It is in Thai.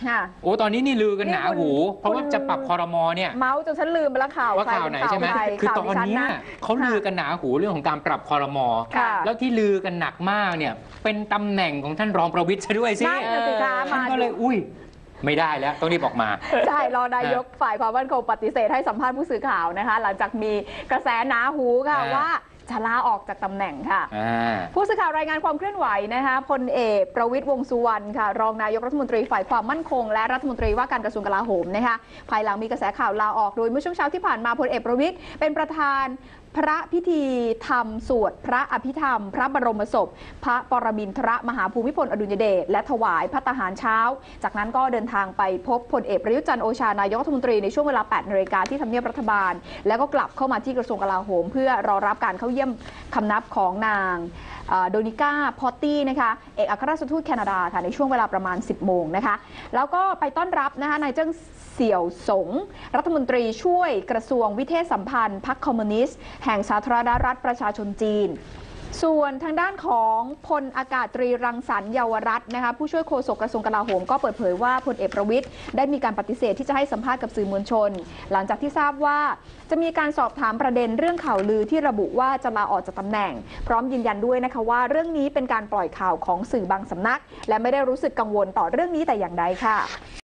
โอ้ตอนนี้นี่ลือกันหนาหูเพราะว่าจะปรับครม.เนี่ยเมาส์จนฉันลืมไปแล้วข่าวว่าข่าวไหนใช่ไหมคือตอนนี้เขาลือกันหนาหูเรื่องของการปรับครม.แล้วที่ลือกันหนักมากเนี่ยเป็นตำแหน่งของท่านรองประวิตรซะด้วยสิท่านก็เลยไม่ได้แล้วต้องรีบออกมาใช่รองนายกฝ่ายความมั่นคงปฏิเสธให้สัมภาษณ์ผู้สื่อข่าวนะคะหลังจากมีกระแสหนาหูค่ะว่าจะลาออกจากตำแหน่งค่ะผู้สื่อข่าวรายงานความเคลื่อนไหวนะคะพลเอกประวิตรวงษ์สุวรรณค่ะรองนายกรัฐมนตรีฝ่ายความมั่นคงและรัฐมนตรีว่าการกระทรวงกลาโหมนะคะภายหลังมีกระแสข่าวลาออกโดยเมื่อช่วงเช้าที่ผ่านมาพลเอกประวิตรเป็นประธานพระพิธีธรรมสวดพระอภิธรรมพระบรมศพพระปรมินทรมหาภูมิพลอดุลยเดชและถวายภัตตาหารเช้าจากนั้นก็เดินทางไปพบพลเอกประยุทธ์จันทร์โอชานายกรัฐมนตรีในช่วงเวลา 8 นาฬิกาที่ทำเนียบรัฐบาลแล้วก็กลับเข้ามาที่กระทรวงกลาโหมเพื่อรอรับการเข้าเยี่ยมคำนับของนางโดนิก้าพอตตี้นะคะเอกอัครราชทูตแคนาดาค่ะในช่วงเวลาประมาณ 10 โมงนะคะแล้วก็ไปต้อนรับนะคะนายเจิ้งเสี่ยวสงรัฐมนตรีช่วยกระทรวงวิเทศสัมพันธ์พรรคคอมมิวนิสต์แห่งสาธารณรัฐประชาชนจีนส่วนทางด้านของพลอากาศตรีรังสรรค์เยาวรัตน์นะคะผู้ช่วยโฆษกกระทรวงกลาโหมก็เปิดเผยว่าพลเอกประวิตรได้มีการปฏิเสธที่จะให้สัมภาษณ์กับสื่อมวลชนหลังจากที่ทราบว่าจะมีการสอบถามประเด็นเรื่องข่าวลือที่ระบุว่าจะลาออกจากตำแหน่งพร้อมยืนยันด้วยนะคะว่าเรื่องนี้เป็นการปล่อยข่าวของสื่อบางสำนักและไม่ได้รู้สึกกังวลต่อเรื่องนี้แต่อย่างใดค่ะ